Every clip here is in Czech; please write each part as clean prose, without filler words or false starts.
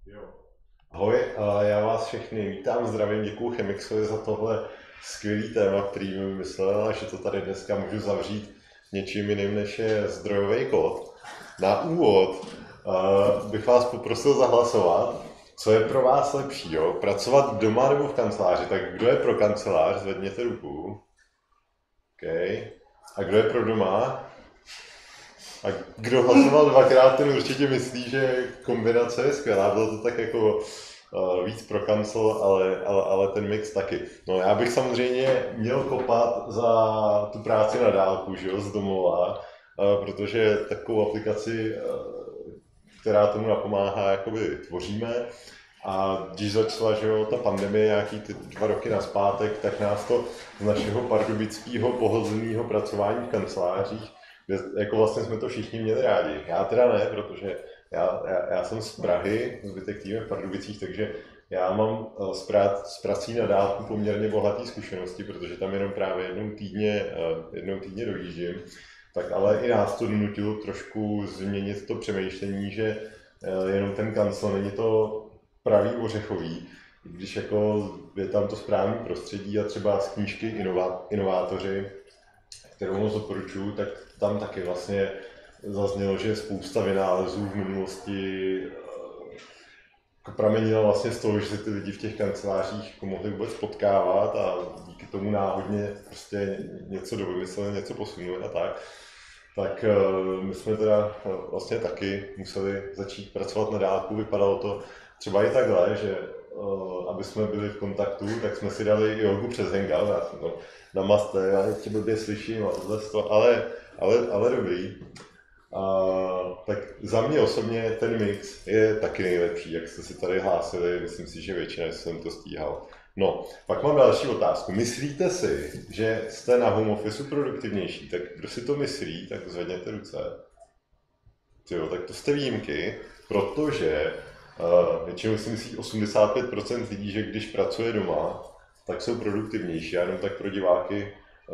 Jo. Ahoj, a já vás všechny vítám, zdravím, děkuji Chemixovi za tohle skvělý téma, který mi vymyslel, a že to tady dneska můžu zavřít něčím jiným, než je zdrojový kód. Na úvod bych vás poprosil zahlasovat, co je pro vás lepší, jo? Pracovat doma nebo v kanceláři. Tak kdo je pro kancelář, zvedněte ruku. Okay. A kdo je pro doma? A kdo hlasoval dvakrát, ten určitě myslí, že kombinace je skvělá. Bylo to tak jako víc pro kancel, ale ten mix taky. No já bych samozřejmě měl kopat za tu práci na dálku, že jo, z domova, protože takovou aplikaci, která tomu napomáhá, jakoby tvoříme. A když začala, že jo, ta pandemie nějaký ty 2 roky nazpátek, tak nás to z našeho pardubického pohodlného pracování v kancelářích, kde jako vlastně jsme to všichni měli rádi. Já teda ne, protože já jsem z Prahy, z detektivem v Pardubicích, takže já mám s prací na dálku poměrně bohatý zkušenosti, protože tam jenom právě jednou týdně dojíždím. Tak ale i nás to donutilo trošku změnit to přemýšlení, že jenom ten kancel není to pravý ořechový, když jako je tam to správné prostředí a třeba z knížky Inovátoři, kterou moc doporučuji, tak tam taky vlastně zaznělo, že spousta vynálezů v minulosti pramenila vlastně z toho, že se ty lidi v těch kancelářích jako mohli vůbec potkávat a díky tomu náhodně prostě něco dovymysleli, něco posunuli a tak. Tak my jsme teda vlastně taky museli začít pracovat na dálku. Vypadalo to třeba i takhle, že aby jsme byli v kontaktu, tak jsme si dali jogu přes Hangout. Já jsem to namaste, já tě blbě slyším a tohle, ale dobrý. Tak za mě osobně ten mix je taky nejlepší, jak jste si tady hlásili, myslím si, že většina jsem to stíhal. No, pak mám další otázku. Myslíte si, že jste na home office produktivnější? Tak kdo si to myslí, tak zvedněte ruce. Jo, tak to jste výjimky, protože většinou si myslí 85% lidí, že když pracuje doma, tak jsou produktivnější. Já jenom tak pro diváky,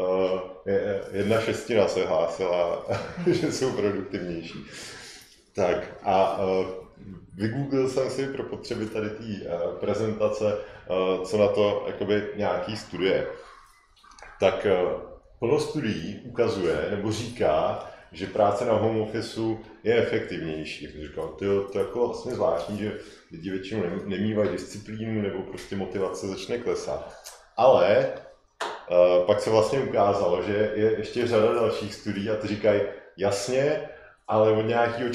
1/6 se hlásila, že jsou produktivnější. Tak a vygooglil jsem si pro potřeby tady té prezentace, co na to jakoby nějaký studie. Tak plno studií ukazuje nebo říká, že práce na home officeu je efektivnější. Říkám, to je jako vlastně zvláštní, že lidi většinou nemývají disciplínu nebo prostě motivace začne klesat. Ale pak se vlastně ukázalo, že je ještě řada dalších studií a ty říkají, jasně, ale od nějakého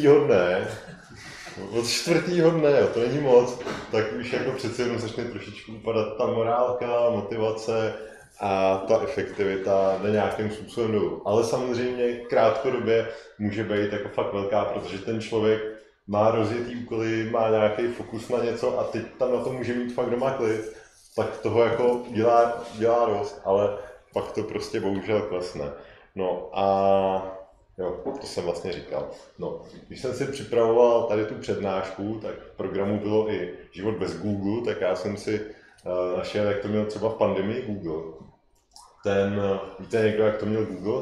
čtvrtýho dne, to není moc, tak už jako přece jenom začne trošičku upadat ta morálka, motivace a ta efektivita jde nějakým způsobem dolů. Ale samozřejmě krátkodobě může být jako fakt velká, protože ten člověk má rozjetý úkoly, má nějaký fokus na něco a teď tam na to může mít fakt doma klid, tak toho jako dělá dost, ale pak to prostě bohužel klesne. No a jo, to jsem vlastně říkal. No, když jsem si připravoval tady tu přednášku, tak v programu bylo i život bez Google, tak já jsem si našel, jak to měl třeba v pandemii Google. Víte někdo, jak to měl Google?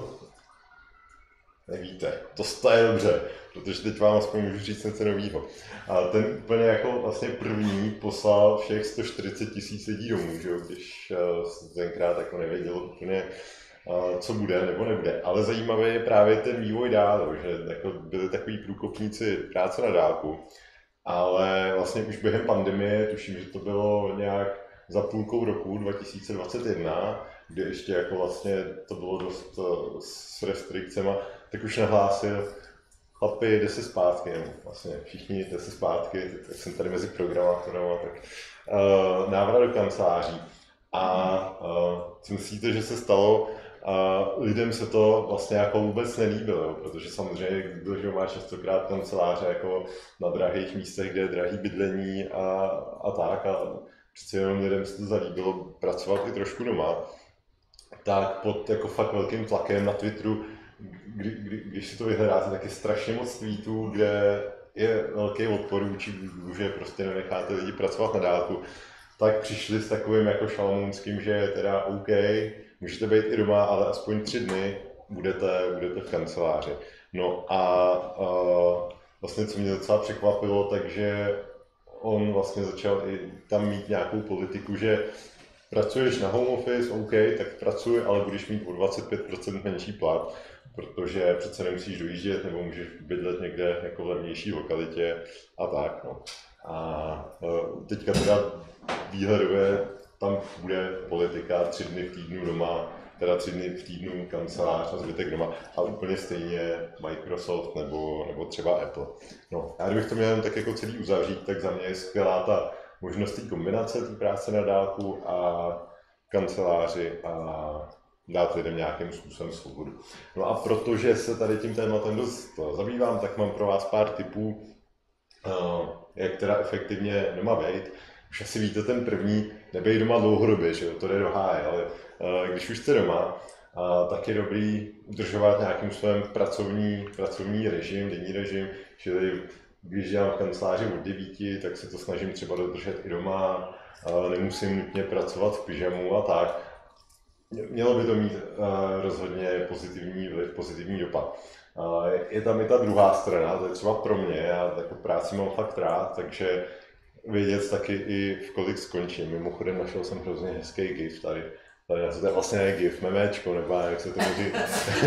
Nevíte, to je dobře, protože teď vám aspoň můžu říct něco novýho. A ten úplně jako vlastně první poslal všech 140 000 lidí domů, že jo, když tenkrát jako nevěděl úplně, co bude nebo nebude. Ale zajímavé je právě ten vývoj dál, že jako byli takový průkopníci práce na dálku, ale vlastně už během pandemie, tuším, že to bylo nějak za půlkou roku 2021, kdy ještě jako vlastně to bylo dost s restrikcema, tak už nahlásil, chlapi, jde se zpátky, vlastně všichni jde se zpátky, tak jsem tady mezi programátorama, tak návrat do kanceláří. A co myslíte, že se stalo? Lidem se to vlastně jako vůbec nelíbilo, jo? Protože samozřejmě Google, že má častokrát kanceláře jako na drahých místech, kde je drahý bydlení a tak. A přece jenom lidem se to zalíbilo pracovat i trošku doma. Tak pod jako fakt velkým tlakem na Twitteru, když si to vyhledáte, tak je strašně moc tweetů, kde je velký odpor vůči Google, že prostě nenecháte lidi pracovat na dálku, tak přišli s takovým jako šalamounským, že teda OK, můžete být i doma, ale aspoň 3 dny budete v kanceláři. No a vlastně co mě docela překvapilo, takže on vlastně začal i tam mít nějakou politiku, že pracuješ na home office, OK, tak pracuj, ale budeš mít o 25% menší plat, protože přece nemusíš dojíždět nebo můžeš bydlet někde jako v levnější lokalitě a tak. No. A teďka teda výhledově tam bude politika 3 dny v týdnu doma, teda 3 dny v týdnu kancelář a zbytek doma a úplně stejně Microsoft nebo třeba Apple. No, a kdybych to měl tak jako celý uzavřít, tak za mě je skvělá ta možnost té kombinace té práce na dálku a kanceláři a dát lidem nějakým způsobem svobodu. No a protože se tady tím tématem dost zabývám, tak mám pro vás pár tipů, jak teda efektivně doma být. Už asi víte ten první, nebej doma dlouhodobě, že jo, to jde do háje, ale když už jste doma, tak je dobrý udržovat nějakým způsobem pracovní režim, denní režim, čili když dělám v kanceláři od 9, tak se to snažím třeba dodržet i doma, nemusím nutně pracovat v pyžamu a tak. Mělo by to mít rozhodně pozitivní vliv, pozitivní dopad. Je tam i ta druhá strana, to je třeba pro mě, já jako práci mám fakt rád, takže vědět taky i v kolik skončím. Mimochodem našel jsem hrozně hezký gif tady. To je vlastně gif, memečko, nebo jak se tomu říká.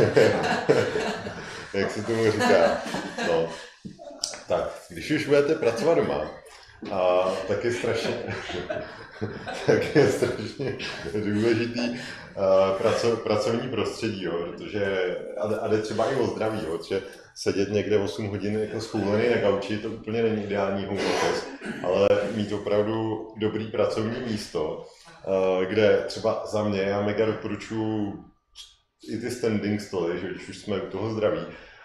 Jak se tomu říká. No. Tak, když už budete pracovat doma, tak je strašně důležitý pracovní prostředí, jo, protože a jde třeba i o zdraví, jo, že sedět někde 8 hodin jako schoulený na gauči, to úplně není ideální home office, ale mít opravdu dobrý pracovní místo, kde třeba za mě, já mega doporučuji i ty standing stoly, že když už jsme u toho zdraví.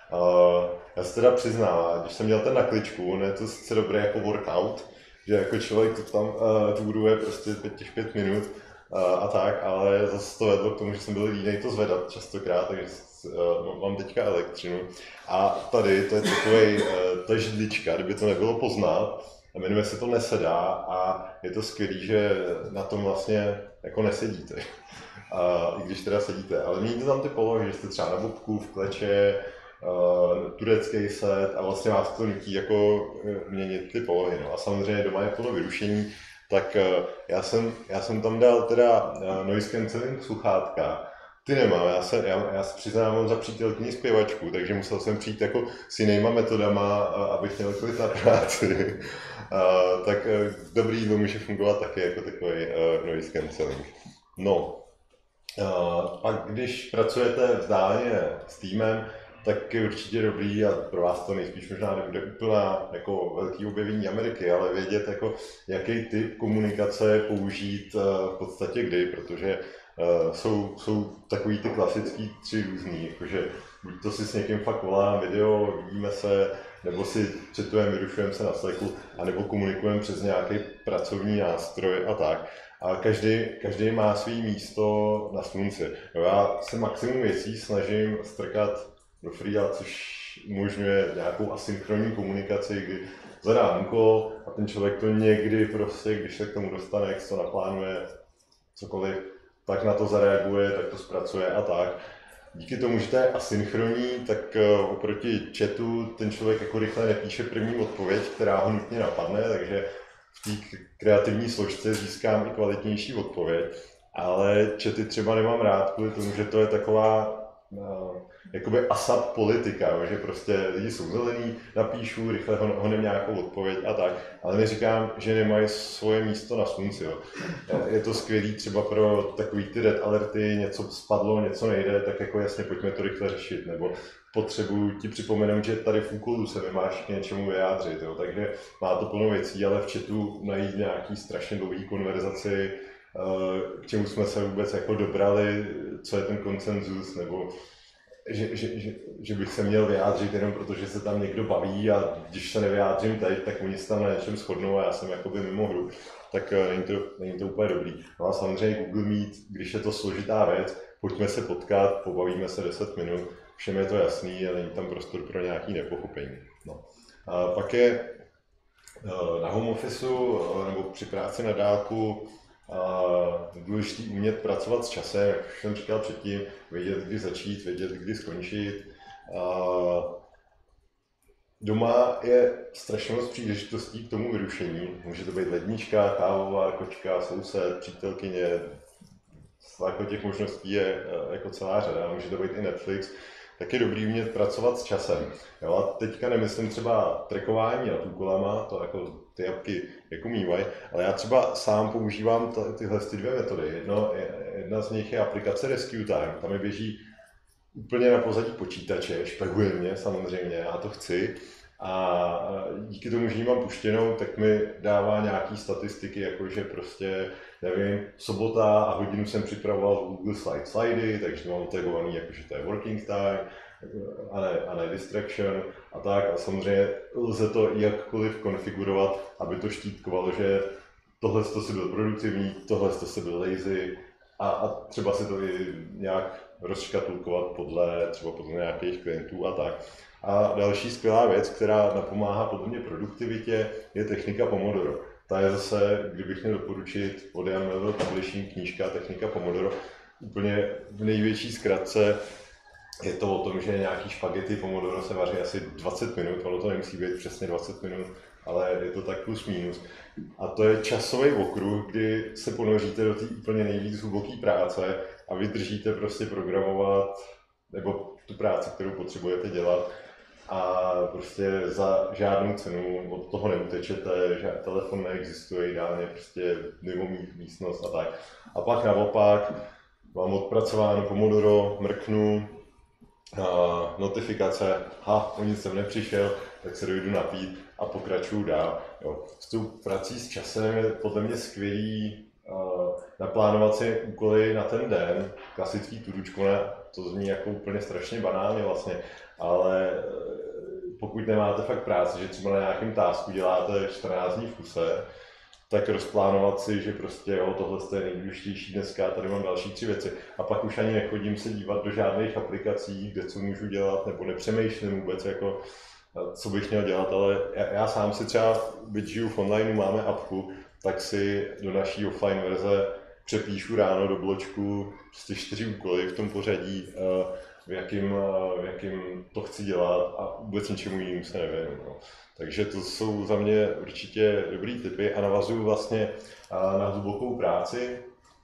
Já se teda přiznám, když jsem měl ten na kličku, on je to sice dobré jako workout, že jako člověk to tam tuduje prostě těch 5 minut a tak, ale zase to vedlo k tomu, že jsem byl línej to zvedat častokrát, takže mám teďka elektřinu. A tady to je takovej, ta židlička, kdyby to nebylo poznat, jmenuje se to Nesedá a je to skvělý, že na tom vlastně jako nesedíte. I když teda sedíte, ale mějte tam ty polohy, že jste třeba na bobku, v kleče, turecký set a vlastně vás to nutí jako měnit ty polohy. No. A samozřejmě doma je plno vyrušení, tak já jsem tam dal teda noise cancelling sluchátka. Ty nemám, já se přiznám, mám za přítelkyni zpěvačku, takže musel jsem přijít jako s jinýma metodama, abych měl klid na práci. Tak dobrý jídlo může fungovat taky jako takový noise cancelling. No, pak když pracujete vzdáleně s týmem, tak je určitě dobrý, a pro vás to nejspíš možná nebude úplná jako velký objevení Ameriky, ale vědět, jako, jaký typ komunikace použít v podstatě kdy, protože jsou takový ty klasický 3 různý, jakože buď to si s někým fakt volám video, vidíme se, nebo si chatujeme, vyrušujeme se na Slacku, anebo komunikujeme přes nějaký pracovní nástroj a tak. A každý má svý místo na slunci. Já se maximum věcí snažím strkat do freela, což umožňuje nějakou asynchronní komunikaci, kdy zadám úkol a ten člověk to někdy prostě, když se k tomu dostane, jak to naplánuje, cokoliv, tak na to zareaguje, tak to zpracuje a tak. Díky tomu, že to je asynchronní, tak oproti chatu ten člověk jako rychle nepíše první odpověď, která ho nutně napadne, takže v té kreativní složce získám i kvalitnější odpověď. Ale chaty třeba nemám rád kvůli tomu, že to je taková jakoby ASAP politika, že prostě lidi jsou zelení, napíšu, rychle honem nějakou odpověď a tak, ale neříkám, že nemají svoje místo na slunci. Jo. Je to skvělý třeba pro takový ty red alerty, něco spadlo, něco nejde, tak jako jasně pojďme to rychle řešit, nebo potřebuji ti připomenout, že tady v úkolu se nemáš k něčemu vyjádřit, jo. Takže má to plno věcí, ale v chatu najít nějaký strašně dlouhý konverzaci, k čemu jsme se vůbec jako dobrali, co je ten konsenzus, nebo že bych se měl vyjádřit jenom protože se tam někdo baví a když se nevyjádřím teď, tak oni se tam na něčem shodnou a já jsem jakoby mimo hru, tak není to úplně dobrý. No a samozřejmě Google Meet, když je to složitá věc, pojďme se potkat, pobavíme se 10 minut, všem je to jasný a není tam prostor pro nějaký nepochopení. No. A pak je na home officeu nebo při práci na dálku důležité umět pracovat s časem, jak už jsem říkal předtím, vědět, kdy začít, vědět, kdy skončit. Doma je strašně moc příležitostí k tomu vyrušení. Může to být lednička, kávová, kočka, soused, přítelkyně, jako těch možností je jako celá řada, může to být i Netflix, tak je dobrý umět pracovat s časem. Jo, a teďka nemyslím třeba trackování nad úkolama, to jako ty apky jako mývají, ale já třeba sám používám tyhle dvě metody. Jedna z nich je aplikace Rescue Time, tam mi běží úplně na pozadí počítače, špehuje mě samozřejmě, já to chci. A díky tomu, že ji mám puštěnou, tak mi dává nějaký statistiky, jakože prostě, nevím, sobota a hodinu jsem připravoval v Google slidy, takže mám tagovaný, jakože to je working time, a ne distraction a tak. A samozřejmě lze to jakkoliv konfigurovat, aby to štítkovalo, že tohle si byl produktivní, tohle si byl lazy a třeba si to i nějak rozškatulkovat třeba podle nějakých klientů a tak. A další skvělá věc, která napomáhá podle mě produktivitě, je technika Pomodoro. Ta je zase, kdybych měl doporučit, od Jan Melville Publishing knížka Technika Pomodoro. Úplně v největší zkratce je to o tom, že nějaký špagety Pomodoro se vaří asi 20 minut, ono to nemusí být přesně 20 minut, ale je to tak plus minus. A to je časový okruh, kdy se ponoříte do té úplně nejvíc hluboké práce a vydržíte prostě programovat, nebo tu práci, kterou potřebujete dělat, a prostě za žádnou cenu od toho neutečete, že telefon neexistuje, ideálně prostě mimo místnost a tak. A pak naopak mám odpracováno Pomodoro, mrknu, notifikace, o nic jsem nepřišel, tak se dojdu napít a pokračuju dál. Jo. S tou prací s časem je podle mě skvělý naplánovat si úkoly na ten den, klasický tudučko, to zní jako úplně strašně banálně vlastně, ale pokud nemáte fakt práci, že třeba na nějakém tasku děláte 14 dní v kuse, tak rozplánovat si, že prostě jo, tohle je nejdůležitější dneska, tady mám další 3 věci. A pak už ani nechodím se dívat do žádných aplikací, kde co můžu dělat, nebo nepřemýšlím vůbec, jako, co bych měl dělat, ale já sám si třeba, byť žiju v onlineu, máme apku, tak si do naší offline verze přepíšu ráno do bločku prostě 4 úkoly v tom pořadí, v jakým to chci dělat a vůbec ničemu jinému se nevěnu. No. Takže to jsou za mě určitě dobrý tipy a navazuju vlastně na hlubokou práci,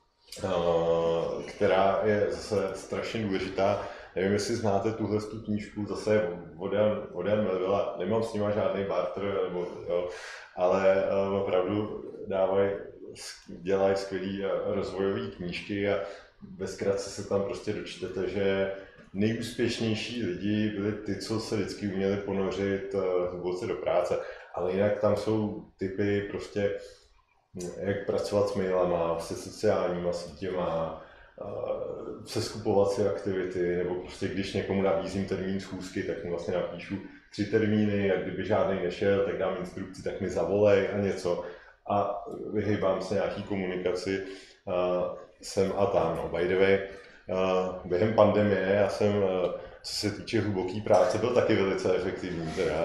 která je zase strašně důležitá. Nevím, jestli znáte tuhle knížku, zase od Jan Melville, nemám s nima žádný barter, ale opravdu dělají skvělý rozvojové knížky a ve zkratce se tam prostě dočtete, že nejúspěšnější lidi byli ty, co se vždycky uměli ponořit hluboce do práce, ale jinak tam jsou typy prostě, jak pracovat s mailama, se sociálníma sítěma, seskupovat si aktivity, nebo prostě když někomu nabízím termín schůzky, tak mu vlastně napíšu 3 termíny a kdyby žádný nešel, tak dám instrukci, tak mi zavolej a něco a vyhýbám se nějaký komunikaci sem a tam. No. By the way, během pandemie já jsem, co se týče hluboké práce, byl taky velice efektivní. Teda.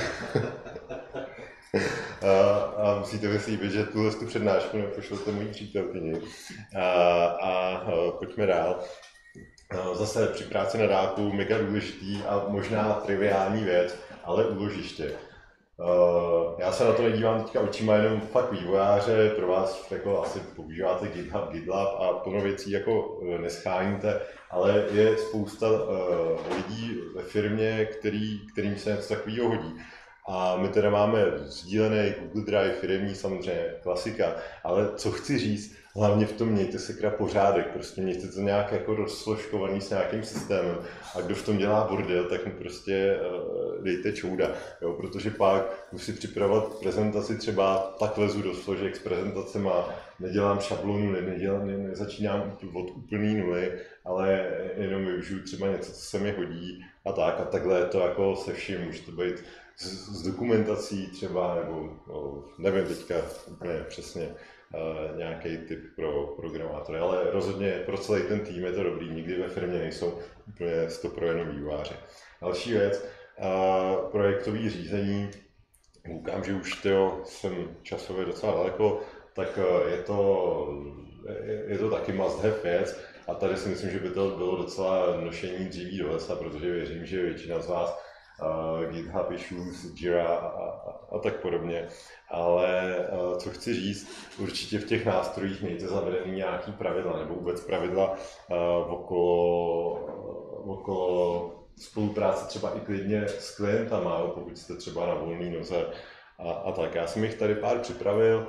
A musíte mi slíbit, že tuhle přednášku nepošlete mojí přítelkyni. Pojďme dál. Zase při práci na dálku mega důležitý a možná triviální věc, ale úložiště. Já se na to nedívám teďka očima jenom fakt vývojáře, pro vás jako asi používáte GitHub, GitLab a plno věcí jako nescháníte, ale je spousta lidí ve firmě, kterým se něco takového hodí. A my teda máme sdílený Google Drive, firemní samozřejmě, klasika, ale co chci říct, hlavně v tom mějte se pořádek, prostě mějte to nějak jako rozsložkovaný s nějakým systémem a kdo v tom dělá bordel, tak mu prostě dejte čouda, jo, protože pak musí připravovat prezentaci třeba, tak lezu do složek s prezentacema, nedělám šablonu, nezačínám od úplný nuly, ale jenom využiju třeba něco, co se mi hodí a takhle je to jako se vším, může to být s dokumentací třeba, nebo nevím teďka úplně přesně nějaký typ pro programátory, ale rozhodně pro celý ten tým je to dobrý, nikdy ve firmě nejsou úplně 100% jenom vývojáři. Další věc, projektové řízení, koukám, že už jsem časově docela daleko, tak je to taky must have věc a tady si myslím, že by to bylo docela nošení dříví do lesa, protože věřím, že většina z vás GitHub issues, Jira a tak podobně. Ale co chci říct, určitě v těch nástrojích mějte zavedený nějaký pravidla nebo vůbec pravidla okolo spolupráce třeba i klidně s klientama, pokud jste třeba na volné noze a tak. Já jsem jich tady pár připravil,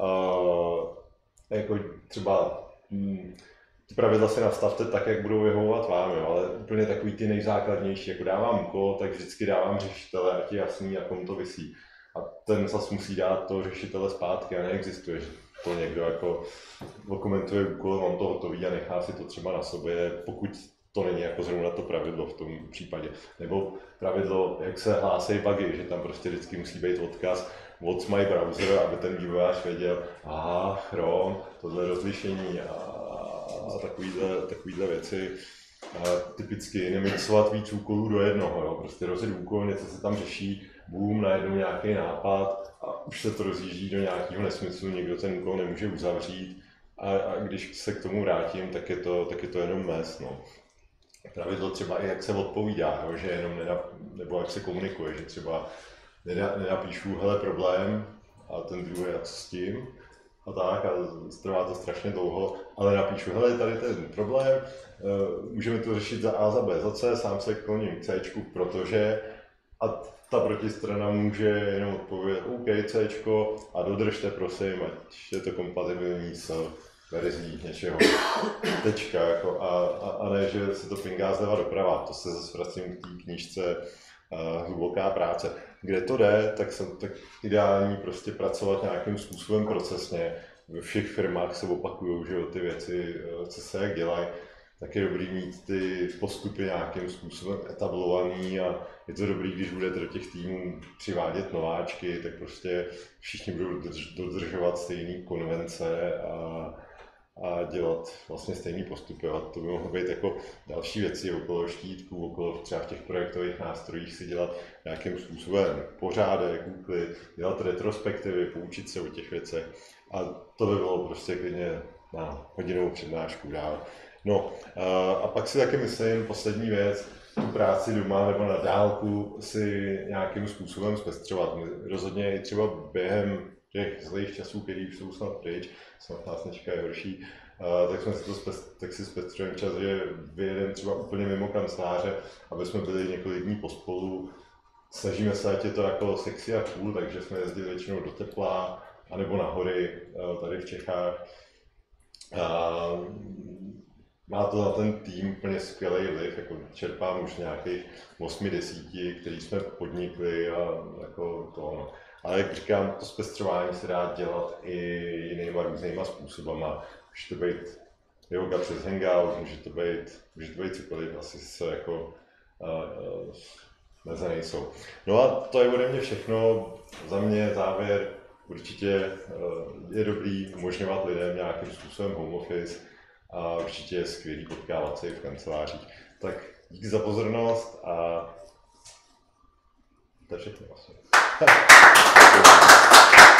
jako třeba ty pravidla si nastavte tak, jak budou vyhovovat vám, jo, ale úplně takový ty nejzákladnější, jako dávám úkol, tak vždycky dávám řešitele, ať je jasný, jak to visí. A ten zase musí dát toho řešitele zpátky a neexistuje, že to někdo jako dokumentuje úkol, on to hotový a nechá si to třeba na sobě, pokud to není jako zrovna to pravidlo v tom případě. Nebo pravidlo, jak se hlásí bugy, že tam prostě vždycky musí být odkaz what's my browser, aby ten vývojář věděl, aha, Chrome, tohle rozlišení a takovýhle věci. Typicky nemixovat víc úkolů do jednoho, jo. Prostě rozjet úkol, něco se tam řeší, boom, najednou nějaký nápad a už se to rozjíždí do nějakého nesmyslu, nikdo ten úkol nemůže uzavřít a když se k tomu vrátím, tak je to jenom mes. No. Pravidlo třeba i jak se odpovídá, jo, že jenom nebo jak se komunikuje, že třeba nenapíšu, hele, problém a ten druhý, a co s tím a tak a trvá to strašně dlouho, ale napíšu, hele, tady ten problém, můžeme to řešit za A, za B, za C, sám se kloním k C, protože a ta protistrana může jenom odpovědět OK, C a dodržte prosím, ať je to kompatibilní s verzí něčeho, tečka, jako, a ne, že se to pingá zleva doprava, to se zase vracím k té knížce Hluboká práce. Kde to jde, tak ideální prostě pracovat nějakým způsobem procesně. Ve všech firmách se opakují, že ty věci, co se jak dělají, tak je dobrý mít ty postupy nějakým způsobem etablovaný a je to dobrý, když budete do těch týmů přivádět nováčky, tak prostě všichni budou dodržovat stejné konvence a dělat vlastně stejný postupy. A to by mohlo být jako další věci okolo štítku, okolo třeba v těch projektových nástrojích si dělat nějakým způsobem pořádek, úklid, dělat retrospektivy, poučit se o těch věcech. A to by bylo prostě klidně na hodinovou přednášku dál. No a pak si taky myslím, poslední věc, tu práci doma nebo na dálku si nějakým způsobem zpestřovat. Rozhodně i třeba během těch zlých časů, který už jsou snad pryč, snad nás nečekají horší, tak si zpestřujeme čas, že vyjedeme třeba úplně mimo kanceláře, aby jsme byli několik dní pospolu. Snažíme se, ať je to jako sexy a cool, takže jsme jezdili většinou do tepla, anebo na hory tady v Čechách. Má to na ten tým úplně skvělý vliv, jako čerpám už nějakých 8-10, který jsme podnikli a jako to ono. Ale jak říkám, to zpestřování se dá dělat i jinýma různýma způsobama. Může to být yoga přes hangout, může to být cokoliv, asi se jako meze nejsou. No a to je ode mě všechno. Za mě závěr, určitě je dobrý umožňovat lidem nějakým způsobem home office a určitě je skvělý potkávat se i v kancelářích. Tak díky za pozornost a to je všechno asi.